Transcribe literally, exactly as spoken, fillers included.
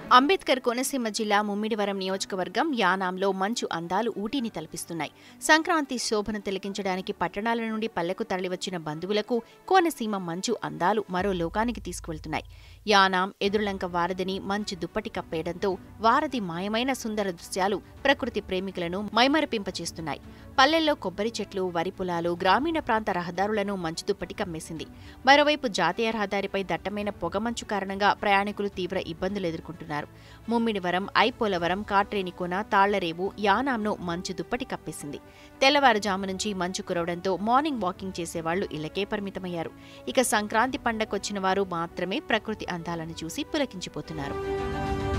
అంబేద్కర్ కోనసీమ జిల్లా ముమ్మిడివరం నియోజకవర్గం యానాంలో మంచు అందాలు ఊటీని తలపిస్తున్నాయి. సంక్రాంతి శోభను తిలకించడానికి పట్టణాల నుండి పల్లెకు తరలివచ్చిన బంధువులకు కోనసీమ మంచు అందాలు మరో లోకానికి తీసుకువెళ్తున్నాయి. యానాం ఎదురులంక వారధిని మంచు దుప్పటి కప్పేయడంతో వారధి మాయమైన సుందర దృశ్యాలు ప్రకృతి ప్రేమికులను మైమరపింపచేస్తున్నాయి. పల్లెల్లో కొబ్బరి చెట్లు, వరి పొలాలు, గ్రామీణ ప్రాంత రహదారులను మంచు దుప్పటి కమ్మేసింది. మరోవైపు జాతీయ రహదారిపై దట్టమైన పొగమంచు కారణంగా ప్రయాణికులు తీవ్ర ఇబ్బందులు ఎదుర్కొంటున్నారు. ముమ్మిడివరం, ఐపోలవరం, కాట్రేనికోన, తాళ్లరేవు, యానాంను మంచు దుప్పటి కప్పేసింది. తెల్లవారుజాము నుంచి మంచు కురవడంతో మార్నింగ్ వాకింగ్ చేసేవాళ్లు ఇళ్లకే పరిమితమయ్యారు. ఇక సంక్రాంతి పండగకొచ్చిన వారు మాత్రమే ప్రకృతి అందాలను చూసి పులకించిపోతున్నారు.